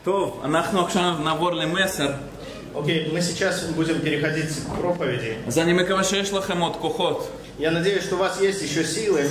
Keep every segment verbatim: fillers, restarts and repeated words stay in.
טוב, אנחנו עכשיו נעבור למסר. Окей, мы сейчас будем переходить к проповеди. אז אני מקווה שיש לכם עוד כוחות. Я надеюсь, что у вас есть еще силы.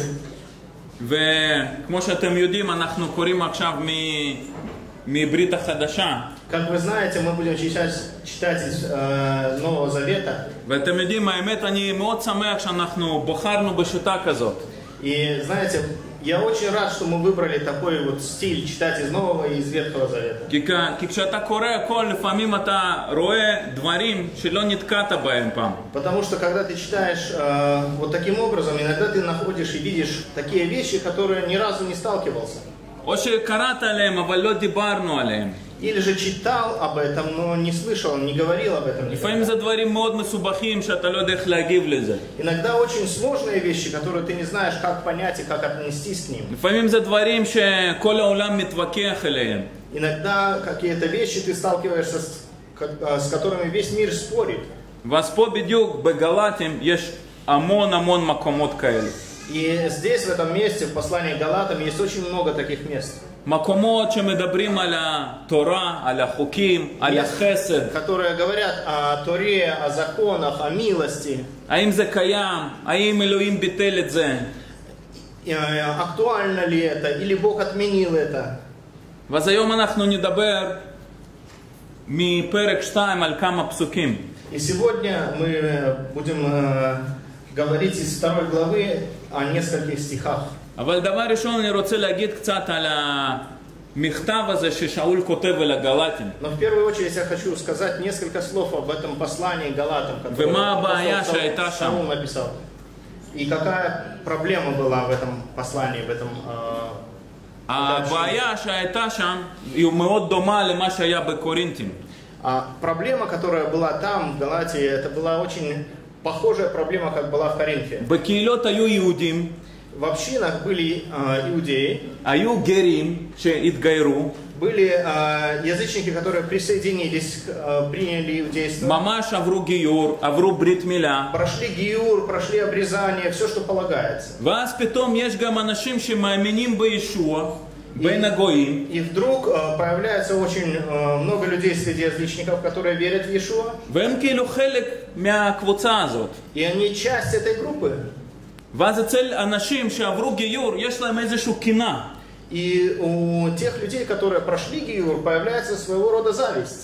וכמו שאתם יודעים, אנחנו קוראים עכשיו מברית החדשה. Как вы знаете, мы будем читать, читать из э, Нового Завета. ואתם יודעים, האמת, אני מאוד שמח שאנחנו בחרנו בשיטה כזאת. И знаете, я очень рад, что мы выбрали такой вот стиль читать из Нового и из Ветхого Завета. כי כשאתה קורא הכל, לפעמים אתה רואה דברים שלא נתקעת בהם פעם. Потому что когда ты читаешь э, вот таким образом, иногда ты находишь и видишь такие вещи, которые ни разу не сталкивался. או שקראת עליהם, אבל לא דיברנו עליהם. Или же читал об этом, но не слышал, не говорил об этом. לפעמים זה דברים מאוד מסובכים שאתה לא יודע איך להגיב לזה. Иногда очень сложные вещи, которые ты не знаешь, как понять и как отнестись к ним. לפעמים זה דברים שכל העולם מתווכח עליהם. Иногда какие-то вещи ты сталкиваешься с, с которыми весь мир спорит. ואז פה בדיוק בגלאטים יש המון המון מקומות כאלה. И здесь, в этом месте, в послании к Галатам, есть очень много таких мест. מקומות שמדברים על התורה, על החוקים, על החסד. Которые говорят о Торе, о законах, о милости. האם זה קיים? האם אלוהים ביטל את זה? Актуально ли это? Или Бог отменил это? ואז היום אנחנו נדבר מפרק שתיים על כמה פסוקים. И сегодня мы будем говорить из второй главы о нескольких стихах. אבל דבר ראשון אני רוצה להגיד קצת על המכתב הזה ששאול כותב אל הגלאטים. Но в первую очередь я хочу сказать несколько слов об этом послании к Галатам, которое Шаул написал. И какая проблема была в этом послании, в этом הבעיה שהייתה שם היא מאוד דומה למה שהיה בקורינתים. Проблема, которая была там, в Галатии, это была очень похожая проблема, как была в Коринфе. בקהילות היו יהודים. В общинах были э, иудеи. היו גרים שהתגיירו. Были э, язычники, которые присоединились, э, приняли иудейство. ממש עברו גיור, עברו ברית מילה. Прошли гиюр, прошли обрезание, все, что полагается. ואז פתאום יש גם אנשים שמאמינים בישוע. И вдруг э, появляется очень э, много людей среди язычников, которые верят в Иешуа. И они часть этой группы. И у тех людей, которые прошли гиюр, появляется своего рода зависть.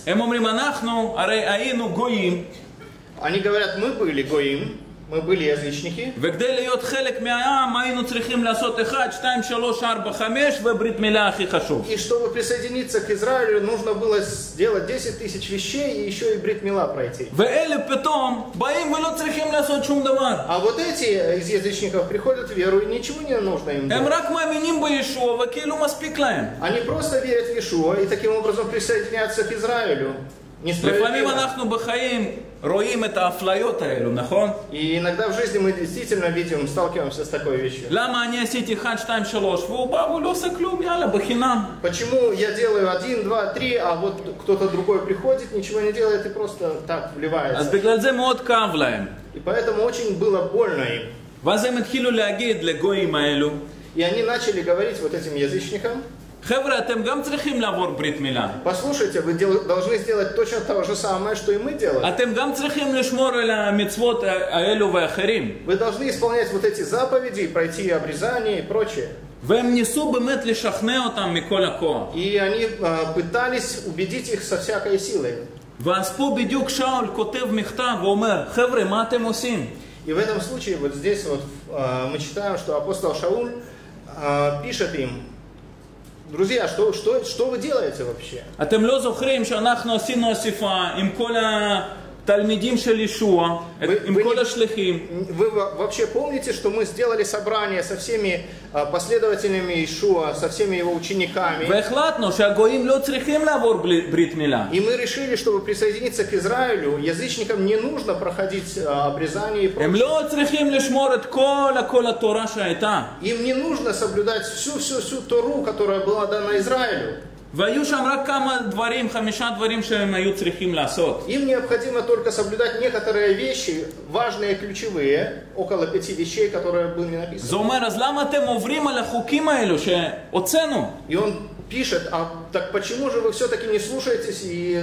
Они говорят, мы были гоим. Мы были язычники. И чтобы присоединиться к Израилю, нужно было сделать десять тысяч вещей и еще и брит мила пройти. А вот эти из язычников приходят в веру, и ничего не нужно им делать. Они просто верят в Иешуа и таким образом присоединяются к Израилю. לפעמים אנחנו בחיים רואים את האפליות האלו, נכון? И иногда в жизни мы действительно видим, сталкиваемся с такой вещью. למה אני עשיתי אחד, שתיים, שלוש, והוא בא והוא לא עושה כלום, יאללה, בחינם. Почему я делаю один, два, три, а вот кто-то другой приходит, ничего не делает и просто так вливается. אז בגלל זה מאוד כאב להם. И поэтому очень было больно им. ואז הם התחילו להגיד לגויים האלו. И они начали говорить вот этим язычникам. חבר'ה, אתם גם צריכים לעבור ברית מילה. Послушайте, вы должны сделать точно то же самое, что и мы делаем. אתם גם צריכים לשמור על המצוות האלו ואחרים. Вы должны исполнять вот эти заповеди, пройти обрезание и прочее. והם ניסו באמת לשכנע אותם מכל הכוח. И они пытались убедить их со всякой силой. ואז פה בדיוק שאול כותב מכתב ואומר, חבר'ה, מה אתם עושים? И в этом случае, вот здесь вот мы читаем, что апостол Шауль пишет им: друзья, что, что, что вы делаете вообще? אתם לא זוכרים שאנחנו עשינו אסיפה עם כל התלמידים של ישוע, עם כל השליחים? Вы вообще помните, что мы сделали собрание со всеми последователями Иешуа, со всеми его учениками? והחלטנו שהגויים לא צריכים לעבור ברית מילה. И мы решили, чтобы присоединиться к Израилю, язычникам не нужно проходить обрезание и прочее. הם לא צריכים לשמור את כל כל התורה שהייתה. Им не нужно соблюдать всю-всю-всю Тору, которая была дана Израилю. והיו שם רק כמה דברים, חמישה דברים שהם היו צריכים לעשות. Им необходимо только соблюдать некоторые вещи, важные, ключевые, около пяти вещей, которые были написаны. זה אומר, אז למה אתם עוברים על החוקים האלו שהוצאנו? И он пишет, а так почему же вы все-таки не слушаетесь и...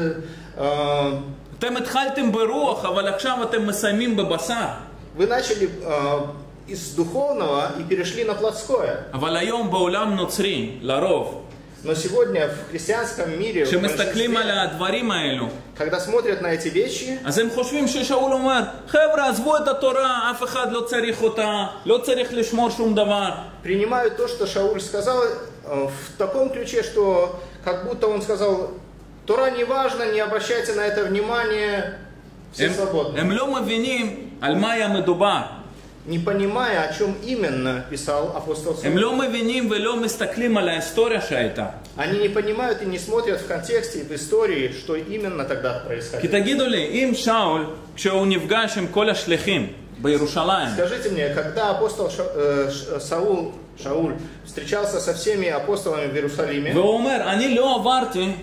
Э, אתם התחלתם ברוח, אבל עכשיו אתם מסיימים בבשר. Вы начали э, из духовного и перешли на плотское. אבל היום בעולם נוצרי, לרוב, Но сегодня в христианском мире, כשמסתכלים על הדברים האלו, когда смотрят на эти вещи, אז הם חושבים ששאול אומר, חבר'ה, עזבו את התורה, אף אחד לא צריך אותה, לא צריך לשמור שום דבר. принимают то, что Шауль сказал, в таком ключе, что как будто он сказал, Тора не важно, не обращайте на это внимание, все свободны. הם לא מבינים על מה היה מדובר. Не понимая, о чем именно писал апостол Саул. הם לא מבינים ולא מסתכלים על ההיסטוריה שהייתה. Они не понимают и не смотрят в контексте и в истории, что именно тогда происходило. כי תגידו לי, אם שאול, כשהוא נפגש עם כל השליחים בירושלים, Скажите мне, когда апостол Ша, э, Саул, Шауль встречался со всеми апостолами в Иерусалиме, והוא אומר, אני לא עברתי,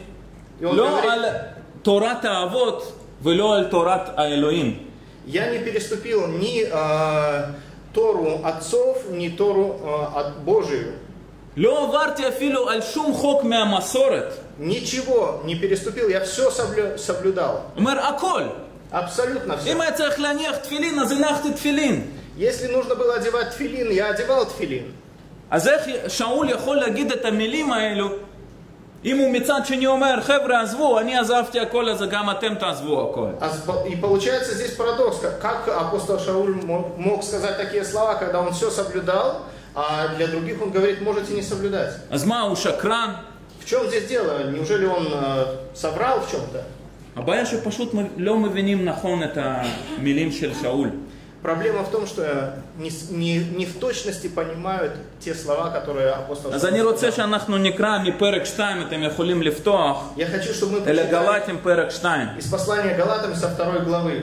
לא על תורת האבות ולא על תורת האלוהים. Я не переступил ни э, Тору отцов, ни Тору э, от Божию. לא עברתי אפילו על שום חוק מהמסורת. Ничего не переступил, я все соблю, соблюдал. אומר, הכל. Абсолютно все. אם היה צריך להניח תפילין, אז הנחתי תפילין. Если нужно было одевать тфилин, я одевал тфилин. אז איך שאול יכול להגיד את המילים האלו, אם הוא מצד שני אומר, חבר'ה עזבו, אני עזבתי הכל, אז גם אתם תעזבו הכל. И получается здесь парадокс, как апостол Шауль мог сказать такие слова, когда он все соблюдал, а для других он говорит, можете не соблюдать. אז מה, הוא שקרן? В чем здесь дело? Неужели он э, соврал в чем-то? הבעיה שפשוט לא מבינים נכון את המילים של שאול. Проблема в том, что не, не, не в точности понимают те слова, которые апостол אז אני רוצה שאנחנו נקרא מפרק שתיים, אתם יכולים לפתוח, אל הגלטים פרק שתיים. из послания Галатам со второй главы.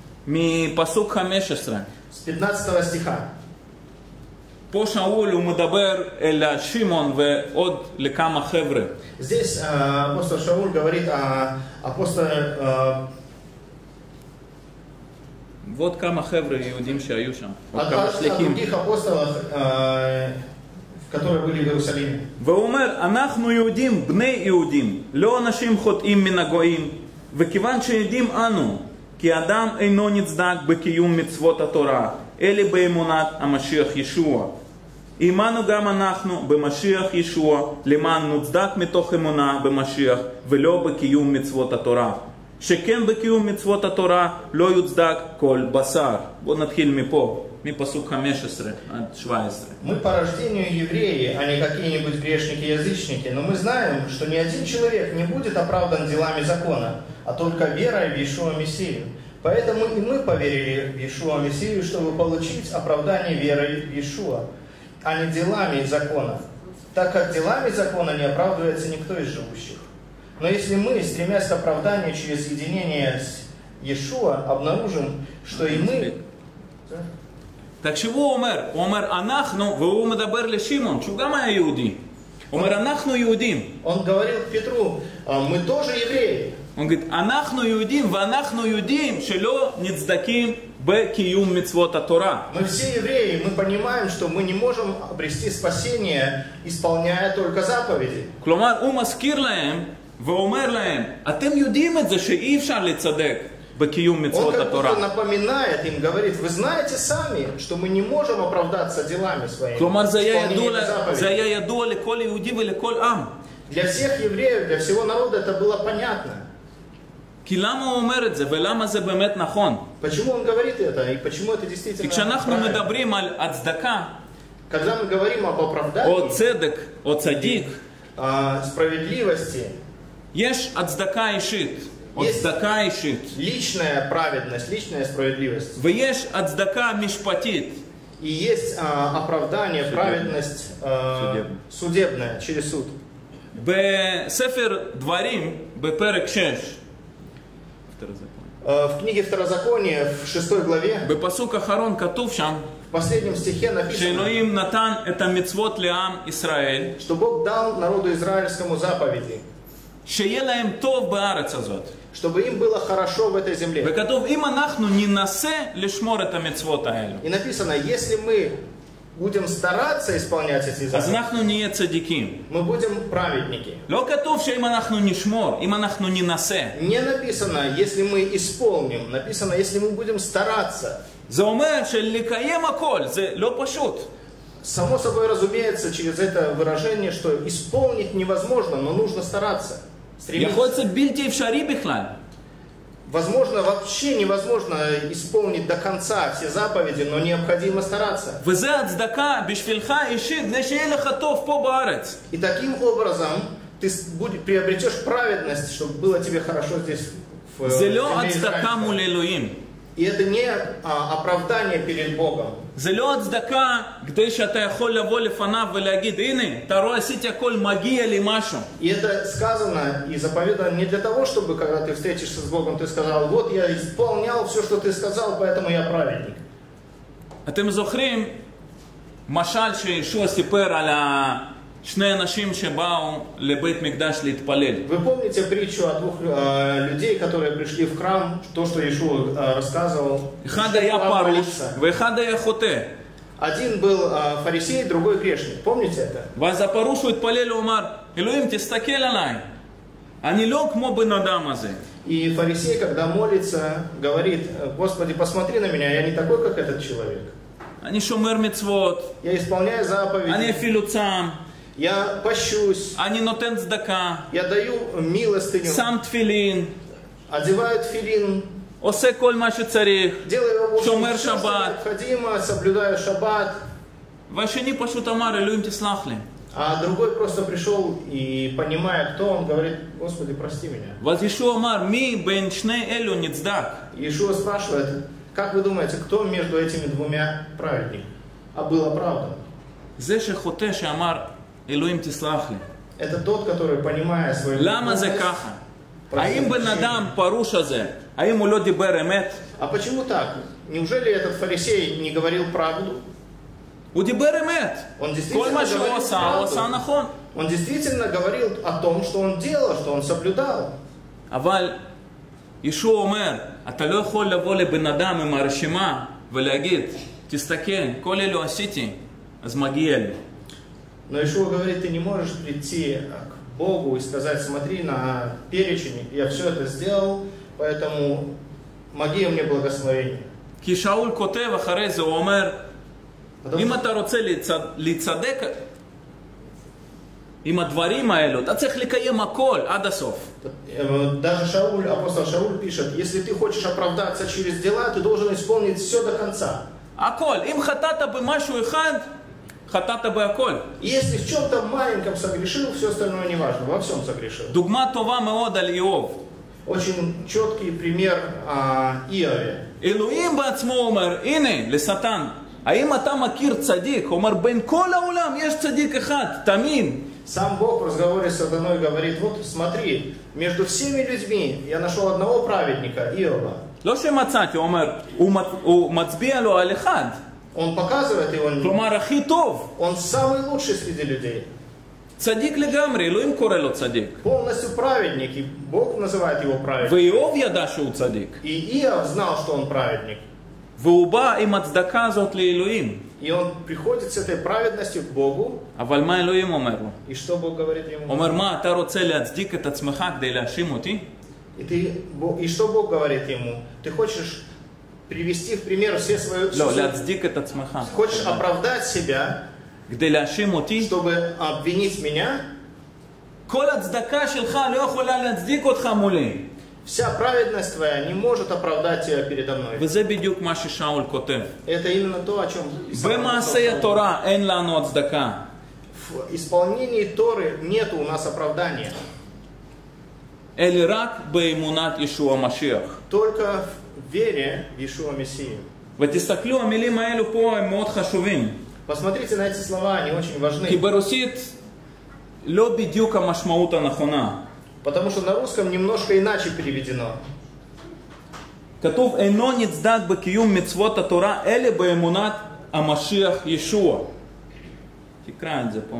מפסוק חמש עשרה. С пятнадцатого стиха. פה שאול הוא מדבר אל שמעון ועוד לכמה חבר'ה. Здесь э, апостол Шауль говорит о апостоле э, ועוד כמה חבר'ה יהודים שהיו שם. о других апостолах, э, которые были в Иерусалиме. והוא אומר, אנחנו יהודים, בני יהודים, לא אנשים חוטאים מן הגויים, וכיוון שיודעים אנו, כי אדם אינו נצדק בקיום מצוות התורה, אלא באמונת המשיח ישוע. אימנו גם אנחנו במשיח ישוע, למען נוצדק מתוך אמונה במשיח, ולא בקיום מצוות התורה. שכן בקיום מצוות התורה לא יוצדק כל בשר. בואו נתחיל מפה, מפסוק חמש עשרה עד שבע עשרה. Мы по рождению евреи, а не какие-нибудь грешники-язычники, но мы знаем, что ни один человек не будет оправдан делами закона, а только верой в Иешуа Мессию. Поэтому и мы поверили в Иешуа Мессию, чтобы получить оправдание верой в Иешуа, а не делами закона, так как делами закона не оправдывается никто из живущих. Но если мы, стремясь к оправданию через единение с Иешуа, обнаружим, что и мы... Так что הוא אומר? הוא אומר, אנחנו, והוא מדבר לשמעון, שהוא גם היה יהודי. הוא אומר, אנחנו יהודים. Он говорил Петру, мы тоже евреи. הוא говорит, אנחנו יהודים, ואנחנו יודעים שלא נצדקים בקיום מצוות התורה. Мы все евреи, мы понимаем, что мы не можем обрести спасение, исполняя только заповеди. כלומר, הוא מזכיר להם, ואומר להם, אתם יודעים את זה שאי אפשר לצדק בקיום מצוות התורה. Он как будто напоминает им, говорит, вы знаете сами, что мы не можем оправдаться делами своими. כלומר, זה היה ידוע לכל יהודי ולכל עם. Для всех евреев, для всего народа это было понятно. כי למה הוא אומר את זה, ולמה זה באמת נכון? Почему он говорит это, и почему это действительно כי כשאנחנו מדברים על הצדקה, когда мы говорим об оправдании, או צדק, או צדיק, справедливости, יש הצדקה אישית, או צדקה אישית. Личная праведность, личная справедливость. ויש הצדקה משפטית. И есть а, оправдание, праведность а, судебная, через суд. בספר דברים, בפרק שש, в книге Второзакония, в шестой главе, בפסוק האחרון כתוב שם, в последнем стихе написано, שאלוהים נתן את המצוות לעם ישראל, что Бог дал народу израильскому заповеди, שיהיה להם טוב בארץ הזאת. чтобы им было хорошо в этой земле. וכתוב, אם אנחנו ננסה לשמור את המצוות האלו. И написано, если мы будем стараться исполнять эти אז заповеди, אנחנו נהיה צדיקים. мы будем праведники. לא כתוב שאם אנחנו נשמור, אם אנחנו ננסה. Не написано, если мы исполним, написано, если мы будем стараться. זה אומר שלקיים הכל, זה לא פשוט. Само собой разумеется через это выражение, что исполнить невозможно, но нужно стараться. יכול להיות זה בלתי אפשרי בכלל. Возможно, вообще невозможно исполнить до конца все заповеди, но необходимо стараться. וזה הצדקה בשבילך אישית, כדי שיהיה לך טוב פה בארץ. И таким образом ты будь- приобретешь праведность, чтобы было тебе хорошо здесь в זה לא земле הצדקה Израиля. מול אלוהים. И это не а, оправдание перед Богом. זה לא הצדקה כדי שאתה יכול לבוא לפניו ולהגיד, הנה, אתה רואה, עשיתי הכל, מגיע לי משהו. И это сказано и заповедано не для того, чтобы, когда ты встретишься с Богом, ты сказал, вот я исполнял все, что ты сказал, поэтому я праведник. אתם זוכרים משל שישוע סיפר על שני אנשים שבאו לבית מקדש להתפלל. Вы помните притчу о двух э, людей, которые пришли в храм, то, что Иешуа э, рассказывал? אחד היה פרוש ואחד היה חוטא. Один был э, фарисей, другой грешник. Помните это? ואז הפרוש הוא התפלל, הוא אמר, אלוהים תסתכל עליי, אני לא כמו בן אדם הזה. И фарисей, когда молится, говорит, Господи, посмотри на меня, я не такой, как этот человек. אני שומר מצוות, Я исполняю אני заповеди, אפילו צם, я пощусь, אני נותן צדקה, я даю милостыню, שם תפילין, одеваю тфилин, עושה כל מה שצריך, делаю в общем, שומר все, что שבת. необходимо, соблюдаю шаббат. והשני פשוט אמר, אלוהים תסלח לי. А другой просто пришел и, понимая, кто он, говорит, Господи, прости меня. ואז ישוע אמר, מי בין שני אלו נצדק? Иешуа спрашивает, как вы думаете, кто между этими двумя праведник? А был оправдан. זה שחוטא שאמר, אלוהים תסלח לי. Это תот, который, понимая свою למה זה греховность, ככה? просил האם בן прощения. אדם פרוש הזה, האם הוא לא דיבר אמת? А почему так? Неужели этот фарисей не говорил правду? הוא דיבר אמת. Он כל действительно מה שהוא говорил עשה, הוא עשה правду. נכון. Он действительно говорил о том, что он делал, что он соблюдал. אבל ישוע אומר, אתה לא יכול לבוא לבן אדם עם הרשימה ולהגיד, תסתכל, כל אלו עשיתי, אז מגיע לי. Но Иешуа говорит, ты не можешь прийти к Богу и сказать, смотри на перечень, я все это сделал, поэтому помоги мне благословение. כי שאול כותב אחרי זה, הוא אומר, Потому אם что- אתה רוצה להצ- להצדק עם הדברים האלו, אתה צריך לקיים הכל עד הסוף. Э, Даже Шауль, апостол Шауль пишет, если ты хочешь оправдаться через дела, ты должен исполнить все до конца. הכל. אם חטאת במשהו אחד, חטאת בהכל. И если в чем-то маленьком согрешил, все остальное не важно, во всем согрешил. דוגמה טובה מאוד על איוב. Очень четкий пример о Иове. אלוהים בעצמו אומר, הנה, לשטן, האם אתה מכיר צדיק? הוא אומר, בין כל העולם יש צדיק אחד, תאמין. Сам Бог в разговоре с сатаной говорит, вот смотри, между всеми людьми я нашел одного праведника, Иова. לא שמצאתי, הוא אומר, הוא, מצ... הוא מצביע לו על אחד. Он показывает его, כלומר, הכי טוב. он самый лучший среди людей. צדיק לגמרי, אלוהים קורא לו צדיק. Полностью праведник, и Бог называет его праведником. ואיוב ידע שהוא צדיק. И Иов знал, что он праведник. והוא בא עם הצדקה הזאת לאלוהים. И он приходит с этой праведностью к Богу. אבל מה אלוהים אומר לו? И что Бог говорит הוא ему? אומר, מה, אתה רוצה להצדיק את עצמך כדי להאשים אותי? И, ты, Бог- и что Бог говорит ему? Ты хочешь привести в пример все свою... לא, להצדיק את עצמך. Хочешь оправдать себя, כדי להאשים אותי? чтобы обвинить меня? כל הצדקה שלך לא יכולה להצדיק אותך מולי. Вся праведность твоя не может оправдать тебя передо мной. וזה בדיוק מה ששאול כותב. Это именно то, о чем писал במעשי апостол התורה אין לנו הצדקה. В исполнении Торы нет у нас оправдания. אלא רק באמונת ישוע המשיח. Только в вере в Иешуа Мессию. ותסתכלו, המילים האלו פה הם מאוד חשובים. Посмотрите на эти слова, они очень כי важны. ברוסית לא בדיוק המשמעות הנכונה. Потому что на русском немножко иначе переведено. כתוב, אינו נצדק בקיום מצוות התורה, אלא באמונת המשיח ישוע. תקרא את זה פה.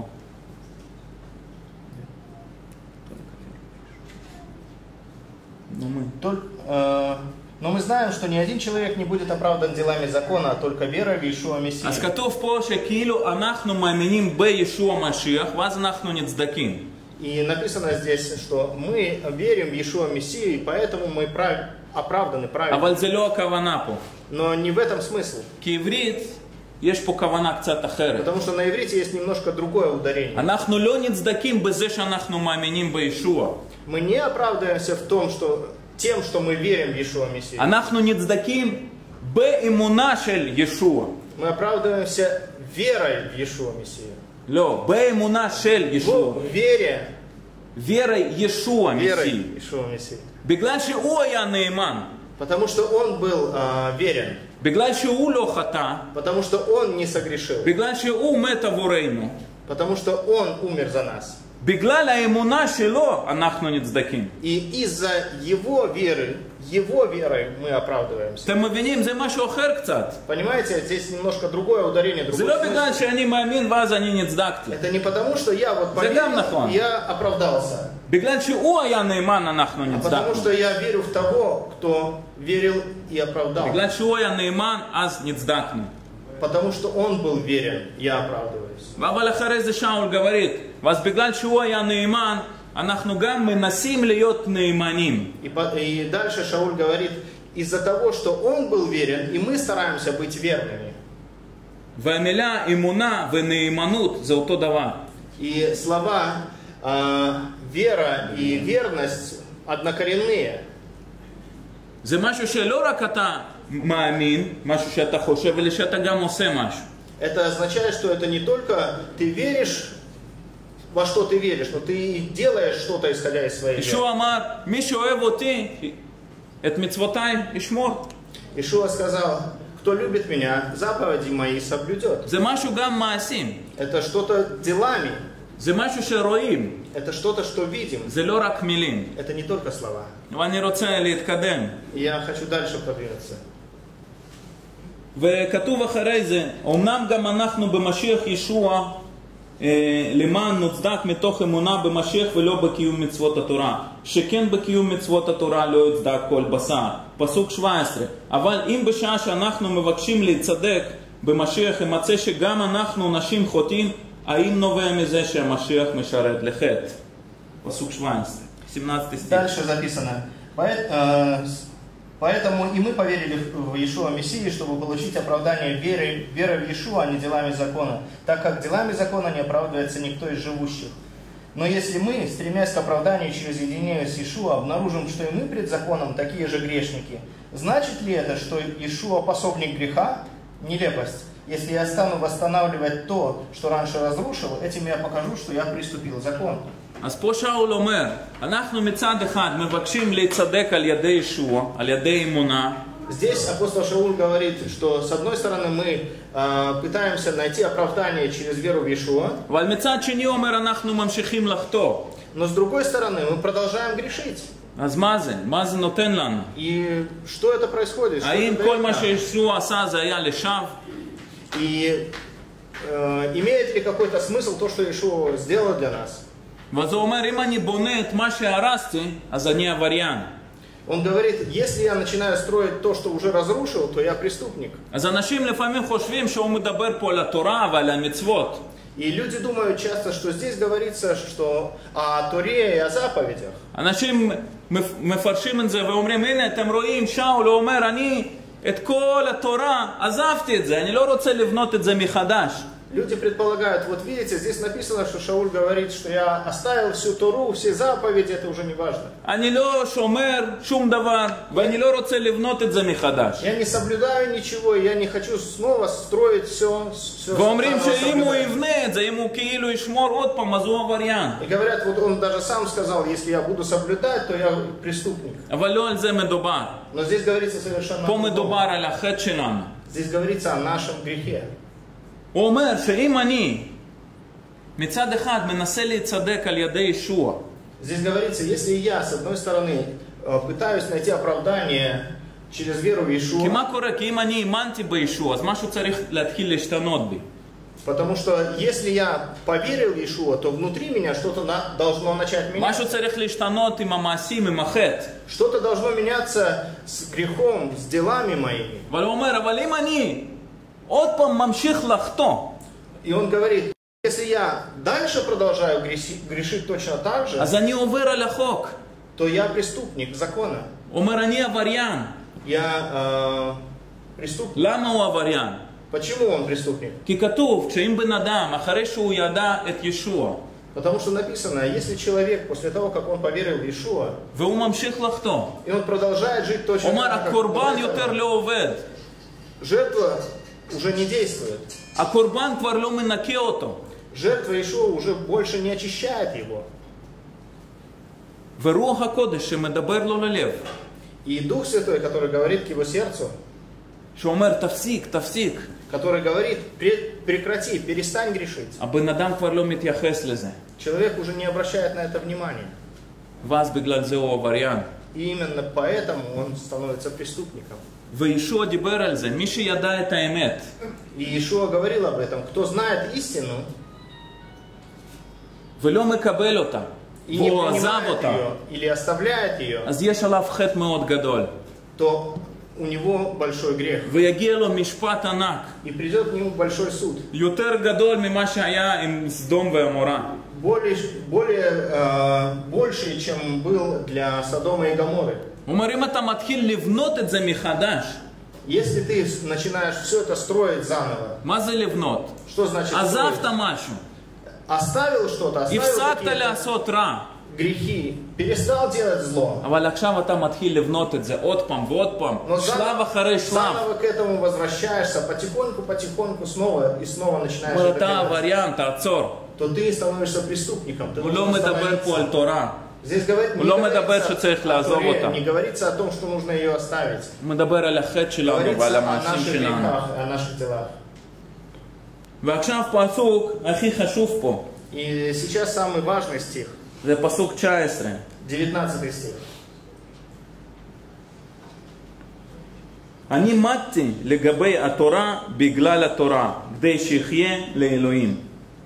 Только, э, Но мы знаем, что ни один человек не будет оправдан делами закона, а только верой в Иешуа Мессию. אז כתוב פה שכאילו אנחנו מאמינים בישוע משיח, ואז אנחנו נצדקים. И написано здесь, что мы верим в Иешуа Мессию, и поэтому мы прав... оправданы правильно. אבל זה לא הכוונה פה. Но не в этом смысл. כי עברית, יש פה כוונה קצת אחרת. Потому что на иврите есть немножко другое ударение. אנחנו לא נצדקים בזה שאנחנו מאמינים בישוע. Мы не оправдываемся в том, что тем, что мы верим в Иешуа Мессию. אנחנו נצדקים באמונה של ישוע. Мы оправдываемся верой в Иешуа Мессию. לא, באמונה של ישוע. В вере. верой ישוע верой מסי. Иешуа Мессию. בגלל שהוא היה נאמן. Потому что он был э, верен. בגלל שהוא לא חטא. Потому что он не согрешил. בגלל שהוא מת עבורנו. Потому что он умер за нас. בגלל האמונה שלו אנחנו נצדקים. И из-за его веры, его верой мы оправдываемся. אתם מבינים? זה משהו אחר קצת. Понимаете, здесь немножко другое ударение, другое. זה לא בגלל שאני מאמין ואז אני נצדקתי. Это не потому, что я вот поверил, я оправдался. בגלל שהוא היה נאמן אנחנו А потому נצדקנו. что я верю в того, кто верил и оправдал. בגלל שהוא היה נאמן אז נצדקנו. Потому что он был верен, я оправдываюсь. אבל אחרי זה שאול говорит, ואז בגלל שהוא היה נאמן, אנחנו גם מנסים להיות נאמנים. И, и дальше Шауль говорит, из-за того, что он был верен, и мы стараемся быть верными. והמילה אמונה ונאמנות זה אותו דבר. И слова э, вера и верность однокоренные. זה משהו שלא רק אתה מאמין, משהו שאתה חושב, אלא שאתה גם עושה משהו. Это означает, что это не только ты веришь, во что ты веришь, но ты делаешь что-то, исходя из своей веры. ישוע אמר, מי שאוהב אותי, את מצוותיי ישמור. Иешуа сказал, кто любит меня, заповеди мои соблюдет. זה משהו גם מעשים. Это что-то делами. זה משהו שרואים. Это что-то, что видим. זה לא רק מילים. Это не только слова. ואני רוצה להתקדם. Я хочу дальше продвинуться. וכתוב אחרי זה, אמנם גם אנחנו במשיח ישוע, אה, למען נוצדק מתוך אמונה במשיח ולא בקיום מצוות התורה. שכן בקיום מצוות התורה לא יצדק כל בשר. פסוק שבע עשרה. אבל אם בשעה שאנחנו מבקשים להצדק במשיח, ימצא שגם אנחנו נשים חוטאים, האם נובע מזה שהמשיח משרת לחטא? פסוק שבע עשרה. семнадцатый стих. Дальше записано. Поэтому и мы поверили в Иешуа Мессию, чтобы получить оправдание верой, верой в Иешуа, а не делами закона, так как делами закона не оправдывается никто из живущих. Но если мы, стремясь к оправданию через единение с Иешуа, обнаружим, что и мы пред законом такие же грешники, значит ли это, что Иешуа пособник греха? Нелепость. Если я стану восстанавливать то, что раньше разрушил, этим я покажу, что я приступил к закону. אז פה שאול אומר, אנחנו מצד אחד מבקשים להצדק על ידי ישוע, על ידי אמונה. Здесь апостол Шауль говорит, что с одной стороны мы э, пытаемся найти оправдание через веру в Иешуа, אבל מצד שני אומר, אנחנו ממשיכים לחטוא. но с другой стороны мы продолжаем грешить. אז מה זה? מה זה נותן לנו? И что это происходит? Что האם это כל дает מה нам? שישוע עשה זה היה לשווא? И э, имеет ли какой-то смысл то, что Иешуа сделал для нас? ואז הוא אומר, אם אני בונה את מה שהרסתי, אז אני עבריין. Он говорит, если я начинаю строить то, что уже разрушил, то я преступник. אז אנשים לפעמים חושבים שהוא מדבר פה על התורה ועל המצוות. И люди думают часто, что здесь говорится, что о Торе и о заповедях. אנשים מפרשים את זה ואומרים, הנה אתם רואים, שאול הוא אומר, אני את כל התורה עזבתי את זה, אני לא רוצה לבנות את זה מחדש. Люди предполагают, вот видите, здесь написано, что Шауль говорит, что я оставил всю Тору, все заповеди, это уже не важно. אני לא שומר שום דבר, ואני לא רוצה לבנות את זה מחדש. Я не соблюдаю ничего, я не хочу снова строить все. все ואומרים שאם הוא יבנה את זה, אם הוא כאילו ישמור עוד פעם, אז הוא עבריין. И говорят, вот он даже сам сказал, если я буду соблюдать, то я преступник. אבל לא על זה מדובר. Но здесь говорится совершенно פה מדובר על החטא שלנו. Здесь говорится о нашем грехе. הוא אומר שאם אני מצד אחד מנסה להצדק על ידי ישוע, Здесь говорится, если я, с одной стороны, пытаюсь найти оправдание через веру в כי Иешуа, מה קורה? כי אם אני האמנתי בישוע, אז משהו צריך להתחיל להשתנות בי. Потому что если я поверил в Иешуа, то внутри меня что-то на, должно начать меняться. משהו צריך להשתנות עם המעשים, עם החטא. Что-то должно меняться с грехом, с делами моими. אבל הוא אומר, אבל אם אני עוד פעם ממשיך לחטוא, И он говорит, если я дальше продолжаю грешить, грешить точно так же, אז אני עובר על החוק. то я преступник закона. הוא אומר, אני עבריין. Я э, преступник. למה הוא עבריין? Почему он преступник? כי כתוב, שאם בן אדם, אחרי שהוא ידע את ישוע, Потому что написано, если человек после того, как он поверил в Иешуа, והוא ממשיך לחטוא, и он продолжает жить точно הוא אומר, так, как הקורבן до יותר этого, לא עובד. жертва уже не действует. הקורבן כבר לא מנקה אותו. Жертва Иешуа уже больше не очищает его. ורוח הקודש שמדבר לו ללב, И Дух Святой, который говорит к его сердцу, שאומר, תפסיק, תפסיק. который говорит, прекрати, перестань грешить. הבן אדם כבר לא מתייחס לזה. Человек уже не обращает на это внимания. ואז בגלל זה הוא עבריין. И именно поэтому он становится преступником. וישוע דיבר על זה, מי שידע את האמת, И Иешуа говорил об этом. Кто знает истину ולא מקבל אותה, и не והוא עזב принимает אותה, ее или оставляет ее, אז יש עליו חטא מאוד גדול. то у него большой грех. ויגיע לו משפט ענק, И придет к нему большой суд. יותר גדול ממה שהיה עם סדום ועמורה. Более, более э, больший, чем был для Содома и Гоморры. הוא אומר, אם אתה מתחיל לבנות את זה מחדש, Если ты начинаешь все это строить заново, מה זה לבנות? что значит עזבת строить? משהו, Оставил что-то, оставил הפסקת какие-то לעשות רע, грехи, перестал делать зло. אבל עכשיו אתה מתחיל לבנות את זה עוד פעם ועוד פעם, Но שלב заново, אחרי שלב. заново к этому возвращаешься, потихоньку, потихоньку снова и снова начинаешь אומר, это אתה делать, עבריין, תעצור. то ты становишься преступником. Ты הוא должен לא מדבר פה על остановиться. תורה, Здесь говорит, הוא не, לא מדבר говорится שצריך о לעזוב Торе, אותה. не говорится о том, что нужно ее оставить. הוא מדבר על החטא שלנו ועל Говорится о המעשים наших שלנו. грехах, о наших делах. ועכשיו פסוק הכי חשוב פה, И сейчас самый важный стих, זה פסוק תשע עשרה. девятнадцатый стих. אני מתתי לגבי התורה בגלל התורה, כדי שיחיה לאלוהים.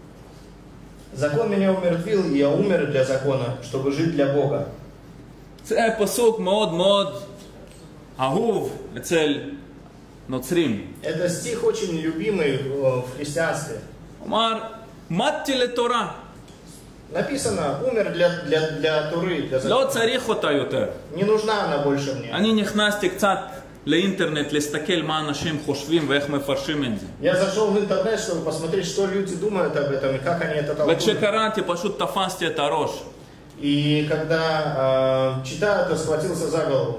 Закон меня умертвил, и я умер для закона, чтобы жить для Бога. זה פסוק מאוד מאוד אהוב אצל נוצרים. Это стих очень любимый в христианстве. הוא אומר, מתתי לתורה, Написано, умер для, для, для Туры, для לא закона. צריך אותה יותר. Не нужна она больше мне. אני נכנסתי קצת לאינטרנט להסתכל מה אנשים חושבים ואיך מפרשים את זה. Я зашел в интернет, чтобы посмотреть, что люди думают об этом и как они это толкуют. וכשקראתי פשוט תפסתי את הראש. И когда э, читаю, то схватился за голову.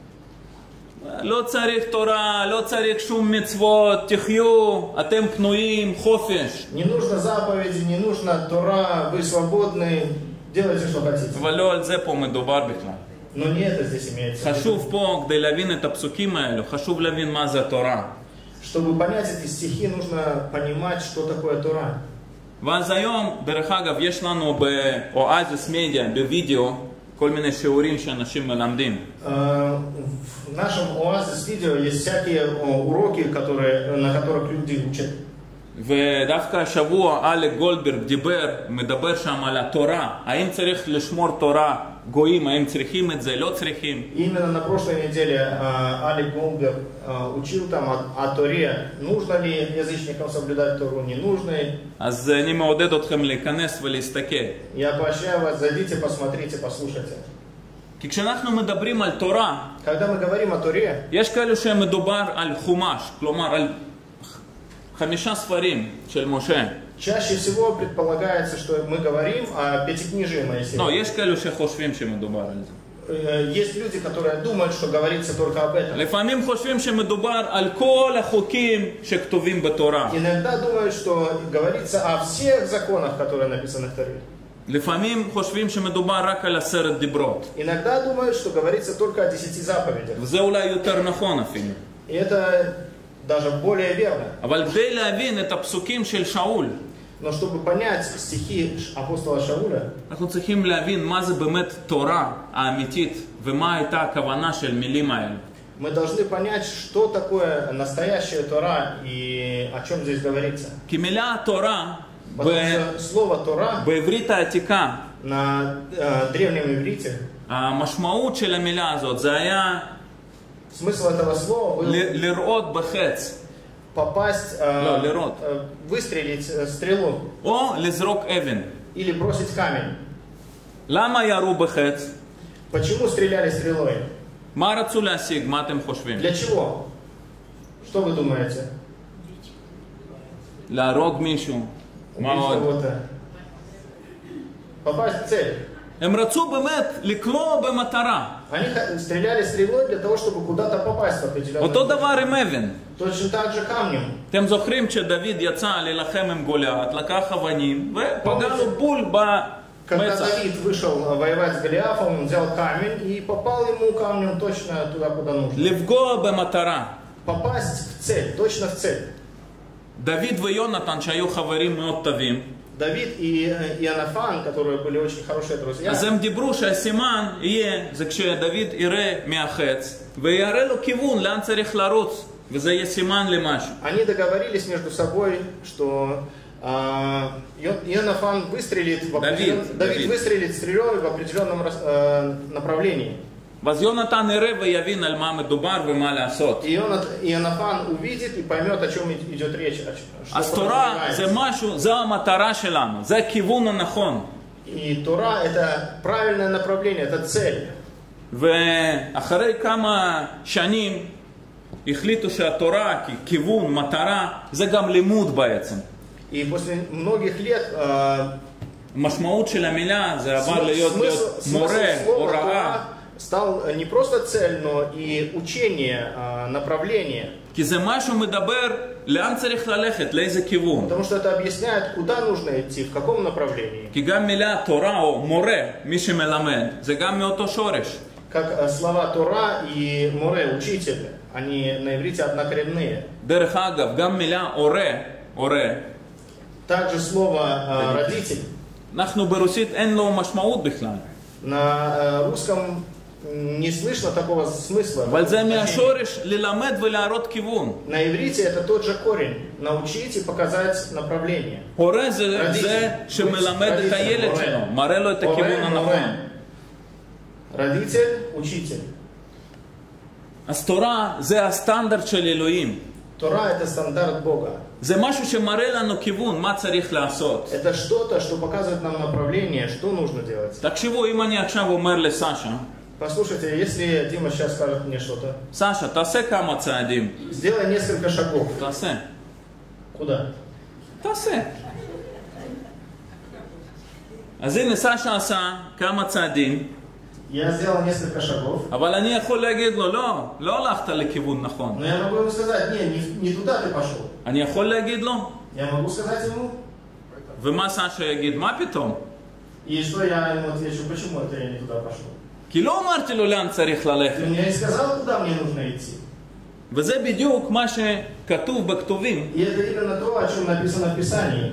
לא צריך תורה, לא צריך שום מצוות, תחיו, אתם פנויים, חופש. Не нужно заповеди, не нужно Тора, вы свободны, делайте, что хотите. אבל לא על זה פה מדובר בכלל. Но не это здесь имеется. в виду. חשוב פה, כדי להבין את הפסוקים האלו, חשוב להבין מה זה התורה. Чтобы понять эти стихи, нужно понимать, что такое Тора. ואז היום, דרך אגב, יש לנו באואזיס מדיה, בווידאו, כל מיני שיעורים שאנשים מלמדים. Э, В нашем Оазис видео есть всякие о, уроки, которые, на которых люди учат. ודווקא השבוע אלק גולדברג דיבר, מדבר שם על התורה. האם צריך לשמור תורה גויים, האם צריכים את זה, לא צריכים. И именно на прошлой неделе э, Алек Голдберг э, учил там о, о Торе. Нужно ли язычникам соблюдать Тору, не нужно. אז אני מעודד אתכם להיכנס ולהסתכל. Я поощряю вас, зайдите, посмотрите, послушайте. כי כשאנחנו מדברים על תורה, Когда мы говорим о Торе, יש כאלו שמדובר על חומש, כלומר על חמישה ספרים של משה. чаще всего предполагается, что мы говорим о пятикнижии Моисея. לא, יש כאלו שחושבים שמדובר על זה. Э, Есть люди, которые думают, что говорится только об этом. לפעמים חושבים שמדובר על כל החוקים שכתובים בתורה. Иногда думают, что говорится о всех законах, которые написаны в Торе. לפעמים חושבים שמדובר רק על עשרת דיברות. Иногда думают, что говорится только о десяти заповедях. וזה אולי יותר נכון אפילו. И это даже более верно. אבל כדי להבין את הפסוקים של שאול, Но чтобы понять стихи апостола Шауля, אנחנו צריכים להבין מה זה באמת תורה האמיתית ומה הייתה הכוונה של מילים האלה. Мы должны понять, что такое настоящая Тора и о чем здесь говорится. כי מילה התורה Потому что слово Тора בעברית העתיקה, на э, древнем иврите, המשמעות של המילה הזאת זה היה смысл этого слова был ל- לראות בחץ, попасть, э, לא, לראות, э, выстрелить э, стрелу או לזרוק אבן. или бросить камень. למה ירו בחץ? Почему стреляли стрелой? מה רצו להשיג? מה אתם חושבים? Для чего? Что вы думаете? להרוג מישהו. מה Убить עוד? кого-то. Попасть в цель. הם רצו באמת לקלוע במטרה. Они х- стреляли стрелой для того, чтобы куда-то попасть в определенную אותו точку. דבר עם אבן. Точно так же камнем. אתם זוכרים כשדוד יצא להילחם עם גוליית, לקח אבנים ופגע לו בול Когда במצח. Давид вышел воевать с Голиафом, он взял камень и попал ему камнем точно туда, куда нужно. לפגוע במטרה. Попасть в цель, точно в цель. דוד ויונתן שהיו חברים מאוד טובים, Давид и э, Иоаннафан, которые были очень хорошие друзья, אז הם דיברו שהסימן יהיה, זה כשדוד יראה מהחץ ויראה לו כיוון לאן צריך לרוץ, וזה יהיה סימן למשהו. они договорились между собой, что э, Ио- Иоаннафан выстрелит в определен- Давид, Давид Давид. выстрелит стрелой в определенном рас- э, направлении. ואז יונתן יראה ויבין על מה מדובר ומה לעשות. И Ионат- Иоаннафан увидит и поймет, о чем и- идет речь. о чем- что אז תורה זה подразумевается. משהו, זו המטרה שלנו, זה הכיוון הנכון. И Тора это правильное направление, это цель. ואחרי כמה שנים החליטו שהתורה ככיוון, מטרה, זה גם לימוד בעצם. И после многих лет э, המשמעות של המילה זה עבר смысл, להיות להיות смысл מורה, слова הוראה. Тора стал не просто цель, но и учение, э, направление. כי זה משהו מדבר לאן צריך ללכת, לאיזה כיוון. Потому что это объясняет, куда нужно идти, в каком направлении. כי גם מילה תורה או מורה, מי שמלמד, זה גם מאותו שורש. Как э, слова Тора и море, учитель, они на иврите однокоренные. דרך אגב, גם מילה הורה, הורה, Также слово э, родитель אנחנו ברוסית אין לו משמעות בכלל. на э, русском не слышно такого смысла. אבל זה значения. מהשורש ללמד ולהראות כיוון. На иврите это тот же корень. Научить и показать направление. הורה זה רדיף. זה שמלמד את רדיף, הילד מורה. שלו, מראה לו את הכיוון Море, הנכון. море. Родитель, учитель. אז תורה זה הסטנדרט של אלוהים. Тора это стандарт Бога. זה משהו שמראה לנו כיוון, מה צריך לעשות. Это что-то, что показывает нам направление, что нужно делать. תקשיבו, אם אני עכשיו אומר לסשה, Послушайте, если Дима сейчас скажет мне что-то, סשה, תעשה כמה צעדים. сделай несколько шагов. תעשה. Куда? תעשה. אז הנה סשה עשה כמה צעדים, Я сделал несколько шагов, אבל אני יכול להגיד לו, לא, לא הלכת לכיוון נכון. но я могу ему сказать, не, не, не туда ты пошел. אני יכול להגיד לו, Я могу сказать ему, ומה סשה יגיד, מה פתאום? и что я ему отвечу, почему это я не туда пошел. כי לא אמרתי לו לאן צריך Ты ללכת. мне не сказал, куда мне нужно идти. וזה בדיוק מה שכתוב בכתובים, И это именно то, о чем написано в Писании.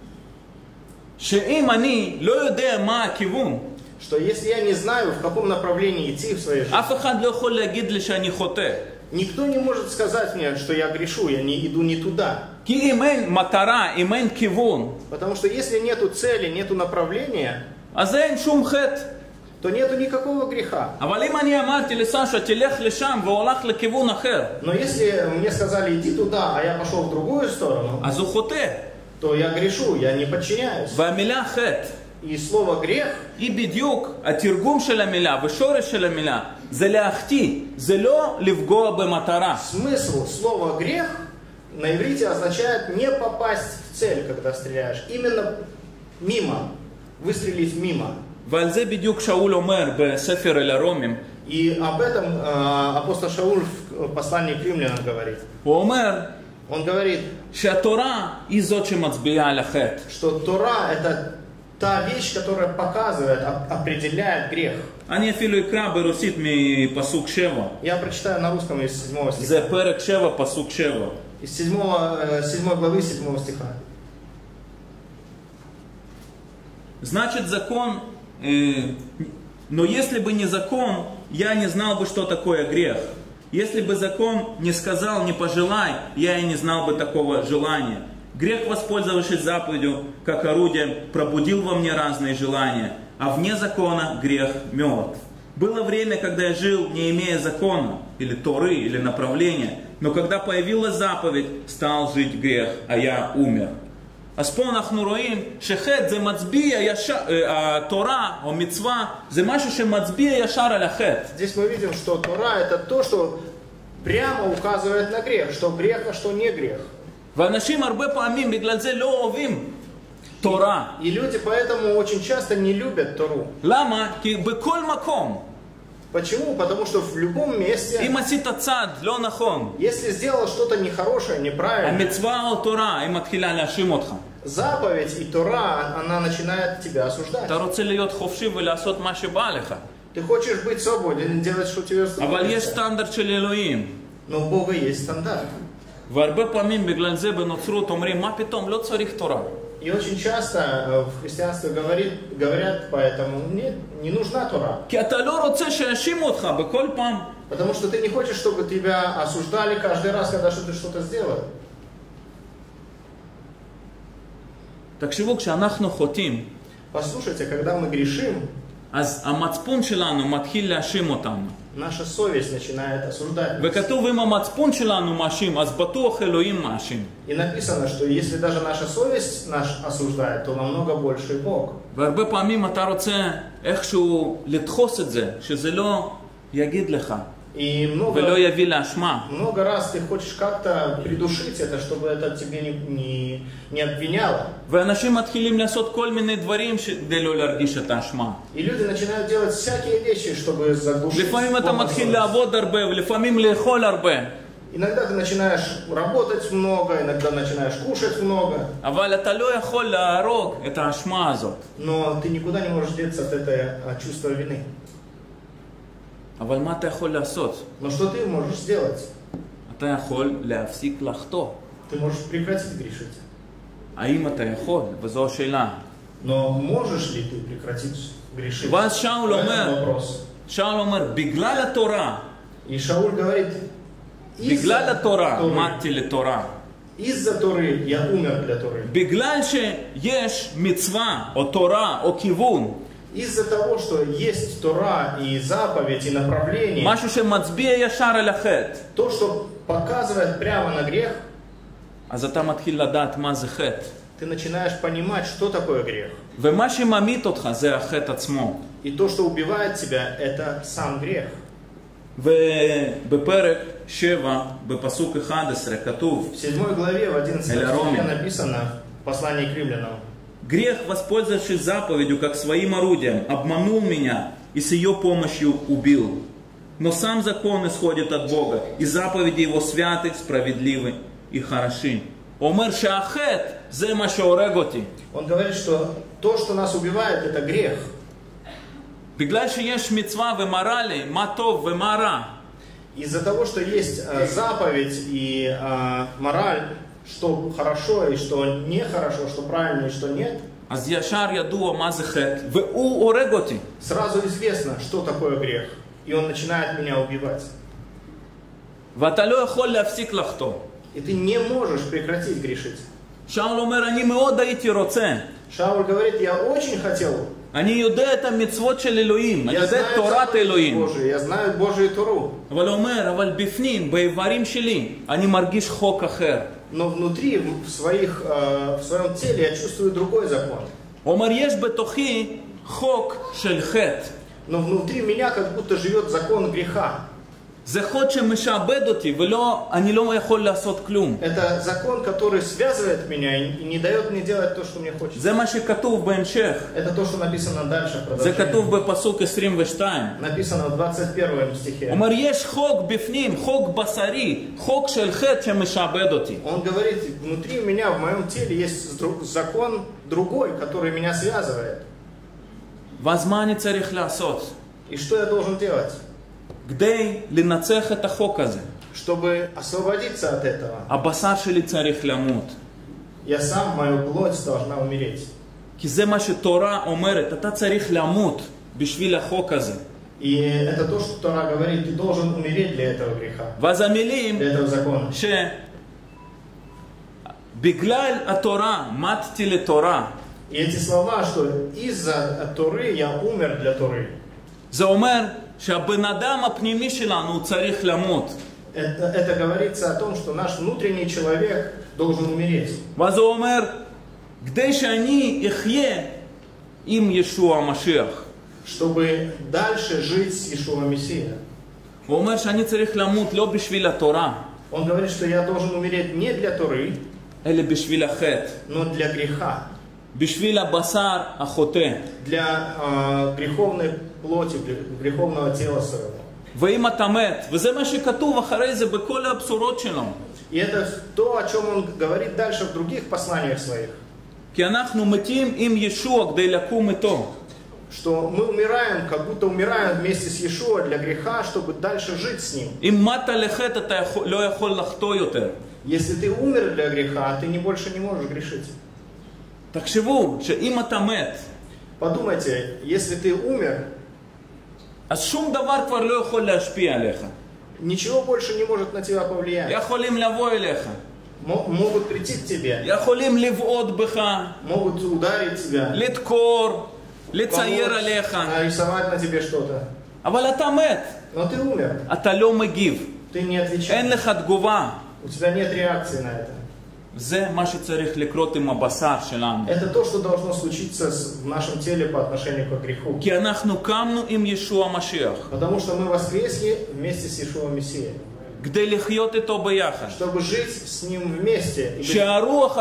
שאם אני לא יודע מה הכיוון, Что если я не знаю, в каком направлении идти в своей жизни, אף אחד לא יכול להגיד לי שאני חוטא. никто не может сказать мне, что я грешу, я не иду не туда. כי אם אין מטרה, אם אין כיוון, Потому что если нету цели, нету направления, אז אין שום חטא. то нету никакого греха. אבל אם אני אמרתי לסשה, תלך לשם והוא הולך לכיוון אחר, Но если мне сказали иди туда, а я пошел в другую сторону, אז הוא חוטא. то я грешу, я не подчиняюсь. והמילה חטא И слово грех, היא בדיוק, התרגום של המילה ושורש של המילה, זה להחטיא, זה לא לפגוע במטרה. смысл слова грех на иврите означает не попасть в цель, когда стреляешь. Именно мимо, выстрелить мимо. ועל זה בדיוק שאול אומר בספר אל הרומים, И об этом э, апостол Шауль в послании к римлянам говорит. הוא אומר Он говорит, שהתורה היא זאת שמצביעה על החטא. что Тора это та вещь, которая показывает, оп- определяет грех. אני אפילו אקרא ברוסית מפסוק שבע. Я прочитаю на русском из седьмого стиха. זה פרק שבע, פסוק שבע. Из седьмого, э, седьмой главы седьмого стиха. Значит, закон, э, но если бы не закон, я не знал бы, что такое грех. Если бы закон не сказал «не пожелай», я и не знал бы такого желания. Грех, воспользовавшись заповедью, как орудием, пробудил во мне разные желания, а вне закона грех мертв. Было время, когда я жил, не имея закона, или Торы, или направления, но когда появилась заповедь, стал жить грех, а я умер. אז פה אנחנו רואים שחטא זה מצביע ישר, התורה או מצווה זה משהו שמצביע ישר על החטא. Здесь мы видим, что Тора это то, что прямо указывает на грех, что грех, а что не грех. ואנשים הרבה פעמים בגלל זה לא אוהבים תורה. И люди поэтому очень часто не любят Тору. למה? כי בכל מקום. Почему? Потому что в любом месте, אם עשית צעד לא נכון, если сделал что-то нехорошее, неправильное, המצווה או תורה היא מתחילה להאשים אותך. заповедь и Тора, она начинает тебя осуждать. אתה רוצה להיות חופשי ולעשות מה שבא לך. Ты хочешь быть свободен, делать, что тебе אבל יש вздумается. סטנדרט של אלוהים. Но у Бога есть стандарт. והרבה פעמים בגלל זה בנוצרות אומרים, מה פתאום, לא צריך תורה. И очень часто в христианстве говорит, говорят, поэтому нет, не нужна Тора. כי אתה לא רוצה שיאשימו אותך בכל פעם. Потому что ты не хочешь, чтобы тебя осуждали каждый раз, когда ты что-то сделал. תקשיבו, כשאנחנו חוטאים, Послушайте, когда мы грешим, אז המצפון שלנו מתחיל להאשים אותנו. наша совесть начинает осуждать нас. וכתוב, אם המצפון שלנו מאשים, אז בטוח אלוהים מאשים. И написано, что если даже наша совесть нас осуждает, то намного больше и Бог. והרבה פעמים אתה רוצה איכשהו לדחוס את זה, שזה לא יגיד לך, И много, ולא יביא לאשמה. много раз ты хочешь как-то придушить это, чтобы это тебе не, не, не обвиняло. ואנשים מתחילים לעשות כל מיני דברים כדי לא להרגיש את האשמה. И люди начинают делать всякие вещи, чтобы заглушить. לפעמים אתה Бога מתחיל совесть. לעבוד הרבה, ולפעמים לאכול הרבה. Иногда ты начинаешь работать много, иногда начинаешь кушать много, אבל אתה לא יכול להרוג את האשמה הזאת. но ты никуда не можешь деться от этого от чувства вины. אבל מה אתה יכול לעשות? Но что ты можешь сделать? אתה יכול להפסיק לחטוא. Ты можешь прекратить грешить. האם אתה יכול? וזו השאלה. Но можешь ли ты прекратить грешить? ואז שאול Это אומר, вопрос. שאול אומר, בגלל התורה, И Шауль говорит, בגלל התורה, Торы, מתתי לתורה. из-за Торы я умер для Торы. בגלל שיש מצווה, או תורה, או כיוון, Из-за того, что есть Тора и заповедь, и направление, משהו שמצביע ישר על החטא, то, что показывает прямо на грех, אז אתה מתחיל לדעת מה זה חטא. ты начинаешь понимать, что такое грех. ומה שממית אותך זה החטא עצמו. И то, что убивает тебя, это сам грех. ובפרק שבע, בפסוק אחד עשר, כתוב, В седьмой главе, в одиннадцатой Эля стихе Рома. написано в послании к римлянам. грех, воспользовавшись заповедью как своим орудием, обманул меня и с ее помощью убил. Но сам закон исходит от Бога, и заповеди его святы, справедливы и хороши. אומר שהחטא זה מה שהורג אותי. Он говорит, что то, что нас убивает, это грех. בגלל שיש מצווה ומראה לי מה טוב ומה רע, Из-за того, что есть э, заповедь и э, мораль, что хорошо и что нехорошо, что правильно и что нет, אז ישר ידוע מה זה חטא, והוא הורג אותי. сразу известно, что такое грех. И он начинает меня убивать. ואתה לא יכול להפסיק לחטוא. И ты не можешь прекратить грешить. שאול אומר, אני מאוד הייתי רוצה. Шауль говорит, я очень хотел. אני יודע את המצוות של אלוהים, אני Я יודע את знаю תורת заповеди אלוהים. Божии, я знаю Божию Тору. אבל הוא אומר, אבל בפנים, באיברים שלי, אני מרגיש חוק אחר. Но внутри, в, своих, э, в своем теле я чувствую другой закон. הוא אומר, יש בתוכי חוק של חטא. Но внутри меня как будто живет закон греха. זה חוק שמשעבד אותי, ואני לא יכול לעשות כלום. Это закон, который связывает меня и не дает мне делать то, что мне хочется. זה מה שכתוב בהמשך. Это то, что написано дальше. זה כתוב בפסוק עשרים ושתיים. Написано в двадцать первом стихе. הוא אומר, יש חוק בפנים, חוק בשרי, חוק של חטא שמשעבד אותי. Он говорит, внутри меня, в моем теле есть закон другой, который меня связывает. ואז מה אני צריך לעשות? И что я должен делать? כדי לנצח את החוק הזה. Чтобы освободиться от этого, הבשר שלי צריך למות. я сам, мою плоть должна умереть. כי זה מה שתורה אומרת, אתה צריך למות בשביל החוק הזה. И это то, что Тора говорит, ты должен умереть для этого греха, ואז המילים для этого закона. שבגלל התורה מתתי לתורה, И эти слова, что из-за Торы я умер для Торы, זה אומר שהבן אדם הפנימי שלנו הוא צריך למות. это, это говорится о том, что наш внутренний человек должен умереть. ואז הוא אומר, כדי שאני אחיה עם ישוע המשיח. Чтобы дальше жить с Иешуа Мессия. הוא אומר שאני צריך למות לא בשביל התורה, Он говорит, что я должен умереть не для Торы, אלא בשביל החטא, но для греха, בשביל הבשר החוטא. для э, греховной плоти, для греховного тела своего. ואם אתה מת, וזה מה שכתוב אחרי זה בכל הבשורות שלו. И это то, о чем он говорит дальше в других посланиях своих. כי אנחנו מתים עם ישוע כדי לקום איתו. Что мы умираем, как будто умираем вместе с Иешуа для греха, чтобы дальше жить с ним. אם מת לחטא אתה לא יכול לחטוא יותר. Если ты умер для греха, ты не больше не можешь грешить. תחשבו שאם אתה מת, Подумайте, если ты умер, אז שום דבר כבר לא יכול להשפיע עליך. ничего больше не может на тебя повлиять. יכולים לבוא אליך. Могут прийти к тебе, יכולים לבעוט בך, могут ударить тебя, לדקור, לצייר עליך. нарисовать на тебе что-то. אבל אתה מת. Но ты умер. אתה לא מגיב. Ты не отвечаешь. אין לך תגובה. У тебя нет реакции на это. זה מה שצריך לקרות עם הבשר שלנו. Это то, что должно случиться в нашем теле по отношению к греху. כי אנחנו קמנו עם ישוע המשיח. Потому что мы воскресли вместе с Иешуа Мессией. כדי לחיות איתו ביחד. Чтобы жить с ним вместе. שהרוח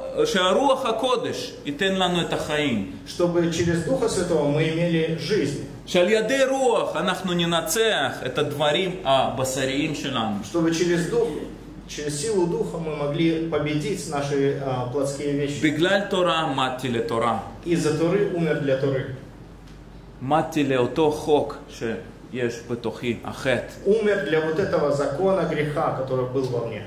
הקודש ייתן לנו את החיים. Чтобы через Духа Святого мы имели жизнь. שעל ידי רוח אנחנו ננצח את הדברים הבשריים שלנו. Чтобы через Дух, через силу Духа мы могли победить наши а, плотские вещи. בגלל תורה מתתי לתורה. Из-за Торы умер для Торы. מתתי לאותו חוק שיש בתוכי, החטא. Умер для вот этого закона греха, который был во мне.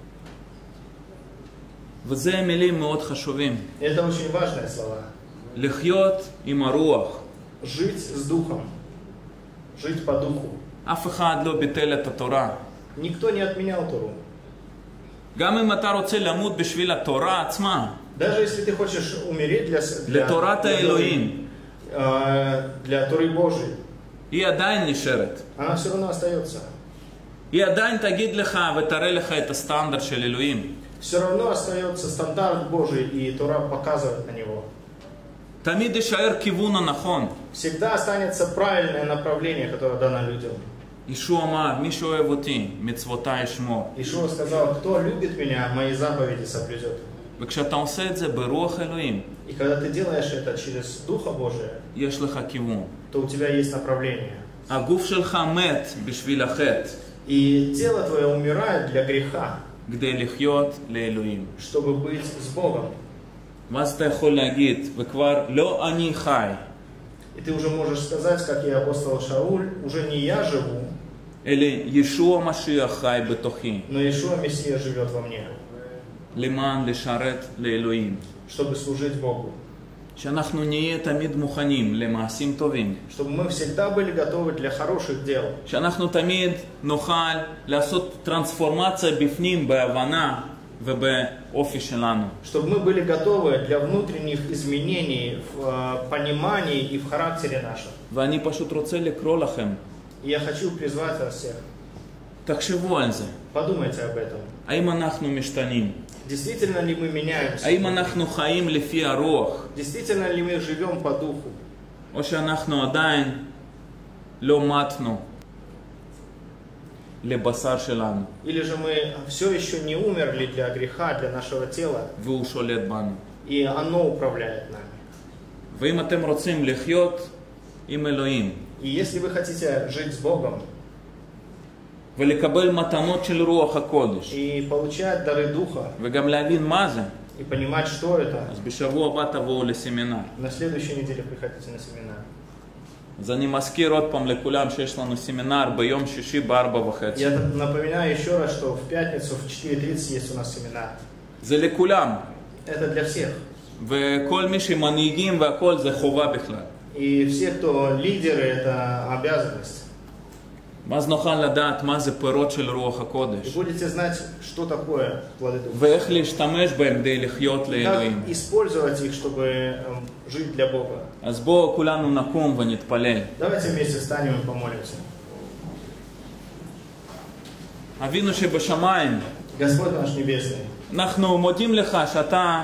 וזה מילים מאוד חשובים. Это очень важные слова. לחיות עם הרוח. Жить с Духом. Жить по Духу. אף אחד לא ביטל את התורה. Никто не отменял Тору. גם אם אתה רוצה למות בשביל התורה עצמה. Даже если ты хочешь умереть для, для, לתורת האלוהים. Для, для Торы Божией. היא עדיין נשארת. Она все равно остается. היא עדיין תגיד לך ותראה לך את הסטנדרט של אלוהים. Все равно остается стандарт Божий, и Тора показывает на него. תמיד יישאר כיוון הנכון. Всегда останется правильное направление, которое дано людям. ישוע אמר, מי שאוהב אותי, מצוותיי ישמור. Иешуа сказал, кто любит меня, мои заповеди соблюдет. וכשאתה עושה את זה ברוח אלוהים, И когда ты делаешь это через Духа Божия, יש לך כיוון. то у тебя есть направление. הגוף שלך מת בשביל החטא. И тело твое умирает для греха, כדי לחיות לאלוהים. чтобы быть с Богом. ואז אתה יכול להגיד, וכבר לא אני חי. И ты уже можешь сказать, как и апостол Шауль, уже не я живу, אלא ישוע המשיח חי בתוכי. но Иешуа Мессия живет во мне, למען לשרת לאלוהים. чтобы служить Богу. שאנחנו נהיה תמיד מוכנים למעשים טובים. Чтобы мы всегда были готовы для хороших дел. שאנחנו תמיד נוכל לעשות טרנספורמציה בפנים בהבנה ובאופי שלנו. Чтобы мы были готовы для внутренних изменений в э, понимании и в характере нашем. ואני פשוט רוצה לקרוא לכם. И я хочу призвать вас всех. תחשבו על זה. Подумайте об этом. האם אנחנו משתנים? Действительно ли мы меняемся? האם אנחנו חיים לפי הרוח? Действительно ли мы живем по Духу? או שאנחנו עדיין לא מתנו לבשר שלנו. Или же мы все еще не умерли для греха, для нашего тела, והוא שולט בנו. и оно управляет нами. ואם אתם רוצים לחיות עם אלוהים, И если вы хотите жить с Богом ולקבל מתנות של רוח הקודש, и получать дары Духа, וגם להבין מה זה, и понимать, что это, אז בשבוע הבא תבואו לסמינר. на следующей неделе приходите на семинар. אז אני מזכיר עוד פעם לכולם שיש לנו סמינר ביום שישי בארבע וחצי. Я напоминаю еще раз, что в пятницу в четыре тридцать есть у нас семинар. זה לכולם. Это для всех. וכל מי שמנהיגים והכל זה חובה בכלל. И все, кто лидеры, это обязанность. ואז נוכל לדעת מה זה פירות של רוח И הקודש. будете знать, что такое плоды Духа. ואיך להשתמש בהם כדי לחיות לאלוהים. Как использовать их, чтобы эм, жить для Бога. אז בואו כולנו נקום ונתפלל. Давайте вместе встанем и помолимся. אבינו שבשמיים, Господь наш Небесный, אנחנו מודים לך שאתה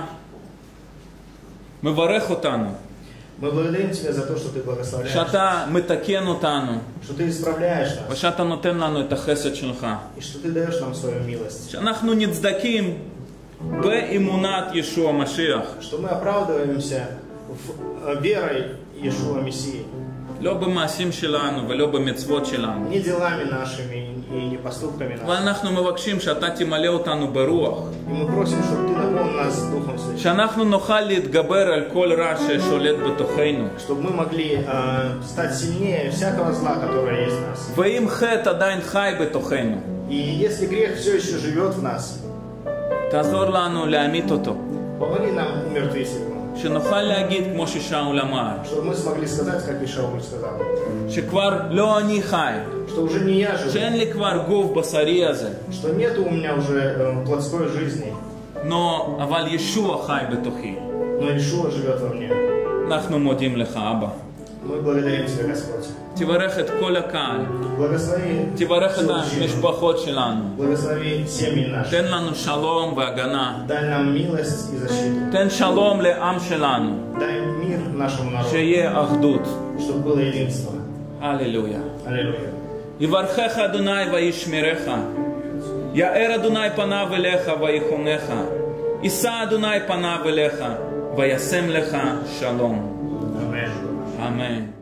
מברך אותנו, мы благодарим Тебя за то, что Ты благословляешь, שאתה מתקן אותנו, что Ты исправляешь нас, ושאתה נותן לנו את החסד שלך. и что Ты даешь нам свою милость, שאנחנו נצדקים באמונת ישוע משיח. что мы оправдываемся в, верой Иешуа Мессии, לא במעשים שלנו ולא במצוות שלנו. не делами нашими и не поступками нашими. ואנחנו מבקשים שאתה תמלא אותנו ברוח. И мы просим, чтобы Ты наполнил нас Духом Святым, שאנחנו נוכל להתגבר על כל רע ששולט בתוכנו. чтобы мы могли э, стать сильнее всякого зла, которое есть в нас. ואם חטא עדיין חי בתוכנו, И если грех все еще живет в нас, תעזור לנו להמית אותו. помоги нам умертвить его, שנוכל להגיד כמו ששאול אמר, чтобы мы смогли сказать, как и Шауль сказал, שכבר לא אני חי, что уже не я живу, שאין לי כבר גוף בשרי הזה, что нету у меня уже э, плотской жизни, נו, אבל ישוע חי בתוכי. но Иешуа живет во мне. אנחנו מודים לך, אבא. Мы благодарим Тебя, Господь. תברך את כל הקהל, Благослови תברך את всю общину. המשפחות שלנו. Благослови семьи наши. תן לנו שלום והגנה. Дай нам милость и защиту. תן שלום לעם שלנו, Дай мир нашему народу, שיהיה אחדות. чтобы было единство. הללויה. Аллилуйя. יברכך אדוני וישמרך, יאר אדוני פניו אליך ויחונך, יישא אדוני פניו אליך וישם לך שלום. Аминь. אמן.